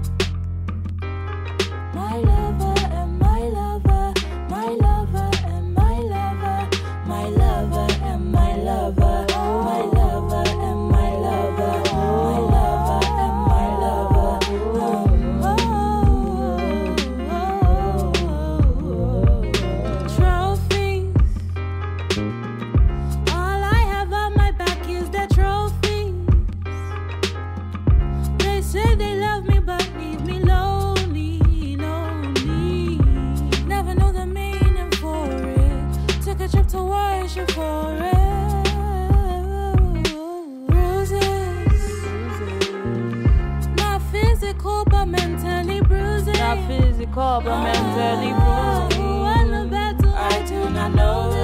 My lover and my lover, my lover and my lover, my lover and my lover, my lover and my lover, my lover and my lover. Trophies. All I have on my back is the trophies. They say they love me but leave me lonely, lonely. Never knew the meaning for it. Took a trip to worship for it. Bruises. Not physical but mentally bruising. Not physical, but mentally bruising. On the battle, I do not know